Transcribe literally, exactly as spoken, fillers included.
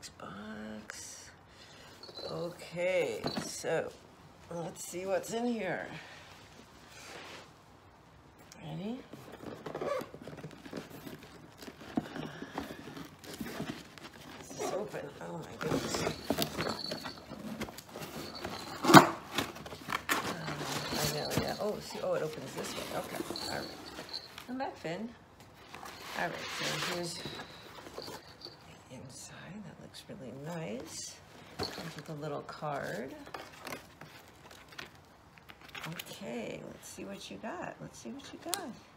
box, box. Okay, so let's see what's in here. Ready? This is open. Oh my goodness. Uh, I know, yeah. Oh, see, oh, it opens this way. Okay, all right. Come back, Finn. All right, so here's the inside. That looks really nice. Comes with a little card. Okay, let's see what you got. Let's see what you got.